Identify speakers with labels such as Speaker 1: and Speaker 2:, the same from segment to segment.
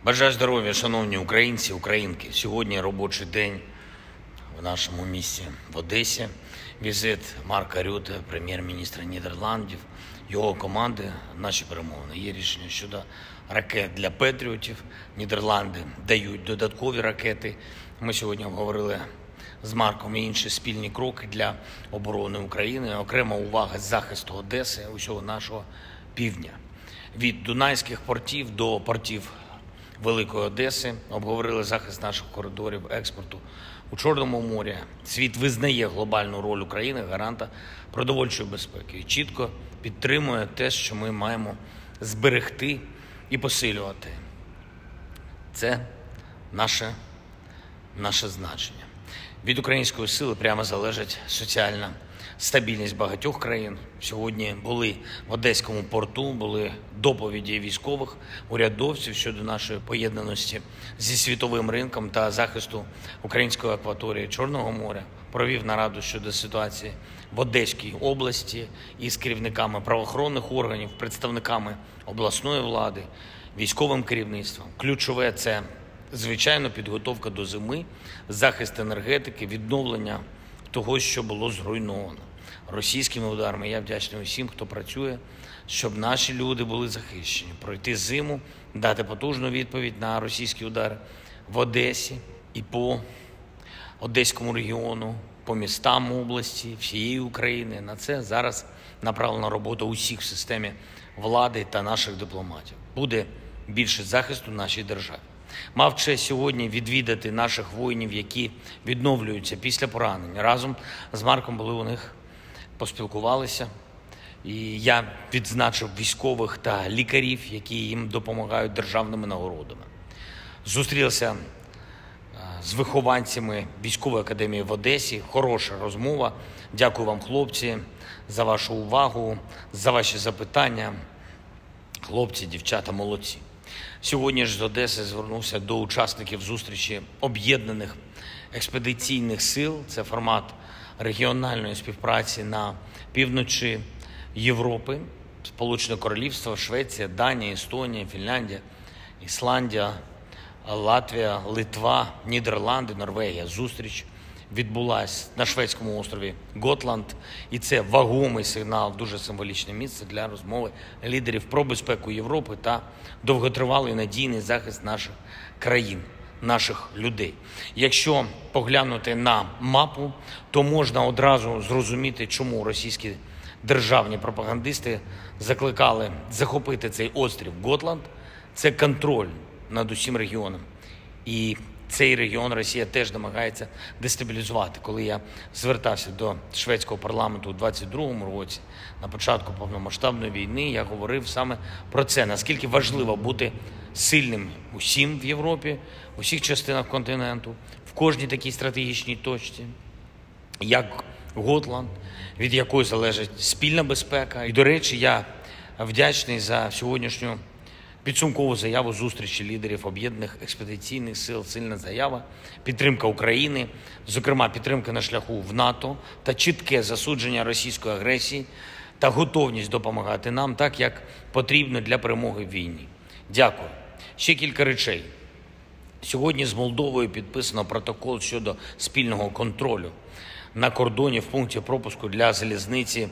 Speaker 1: Бажаю здоров'я, шановні українці, українки. Сьогодні робочий день в нашому місті в Одесі. Візит Марка Рюте, прем'єр-міністра Нідерландів, його команди, наші перемовини. Є рішення щодо ракет для патріотів. Нідерланди дають додаткові ракети. Ми сьогодні обговорили з Марком і інші спільні кроки для оборони України. Окрема увага з захисту Одеси, усього нашого півдня. Від дунайських портів до портів Великої Одеси, обговорили захист наших коридорів експорту у Чорному морі. Світ визнає глобальну роль України, гаранта продовольчої безпеки і чітко підтримує те, що ми маємо зберегти і посилювати. Це наше значення. Від української сили прямо залежить соціальна стабільність багатьох країн. Сьогодні були в Одеському порту, були доповіді військових, урядовців щодо нашої поєднаності зі світовим ринком та захисту української акваторії Чорного моря. Провів нараду щодо ситуації в Одеській області із керівниками правоохоронних органів, представниками обласної влади, військовим керівництвом. Ключове – це, звичайно, підготовка до зими, захист енергетики, відновлення того, що було зруйновано російськими ударами. Я вдячний усім, хто працює, щоб наші люди були захищені. Пройти зиму, дати потужну відповідь на російські удари в Одесі і по Одеському регіону, по містам області, всієї України. На це зараз направлена робота усіх в системі влади та наших дипломатів. Буде більше захисту нашій державі. Мав честь сьогодні відвідати наших воїнів, які відновлюються після поранень. Разом з Марком були у них, поспілкувалися. І я відзначив військових та лікарів, які їм допомагають державними нагородами. Зустрівся з вихованцями військової академії в Одесі. Хороша розмова. Дякую вам, хлопці, за вашу увагу, за ваші запитання. Хлопці, дівчата, молодці. Сьогодні ж з Одеси звернувся до учасників зустрічі об'єднаних експедиційних сил. Це формат регіональної співпраці на півночі Європи. Сполучене Королівство, Швеція, Данія, Естонія, Фінляндія, Ісландія, Латвія, Литва, Нідерланди, Норвегія. Зустріч відбулась на шведському острові Готланд. І це вагомий сигнал, дуже символічне місце для розмови лідерів про безпеку Європи та довготривалий надійний захист наших країн, наших людей. Якщо поглянути на мапу, то можна одразу зрозуміти, чому російські державні пропагандисти закликали захопити цей острів Готланд. Це контроль над усім регіоном. І цей регіон Росія теж намагається дестабілізувати. Коли я звертався до шведського парламенту у 22-му році, на початку повномасштабної війни, я говорив саме про це, наскільки важливо бути сильним усім в Європі, в усіх частинах континенту, в кожній такій стратегічній точці, як Готланд, від якої залежить спільна безпека. І, до речі, я вдячний за сьогоднішню підсумкову заяву зустрічі лідерів об'єднаних експедиційних сил. Сильна заява, підтримка України, зокрема підтримка на шляху в НАТО та чітке засудження російської агресії та готовність допомагати нам так, як потрібно для перемоги в війні. Дякую. Ще кілька речей. Сьогодні з Молдовою підписано протокол щодо спільного контролю на кордоні в пункті пропуску для залізниці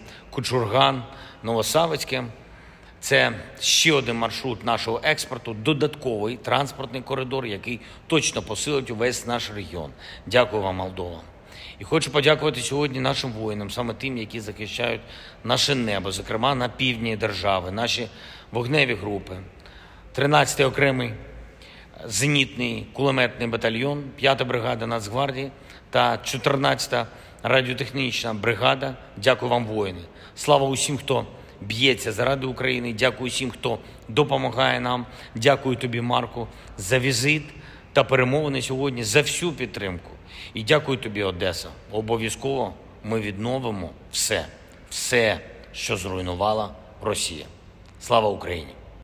Speaker 1: Кучурган-Новосавицьке. Це ще один маршрут нашого експорту, додатковий транспортний коридор, який точно посилить увесь наш регіон. Дякую вам, Молдова. І хочу подякувати сьогодні нашим воїнам, саме тим, які захищають наше небо, зокрема на півдні держави, наші вогневі групи. 13-й окремий зенітний кулеметний батальйон, 5-та бригада Нацгвардії та 14-та радіотехнічна бригада. Дякую вам, воїни. Слава усім, хто б'ється заради України. Дякую всім, хто допомагає нам. Дякую тобі, Марку, за візит та перемовини сьогодні, за всю підтримку. І дякую тобі, Одеса. Обов'язково ми відновимо все, що зруйнувала Росія. Слава Україні!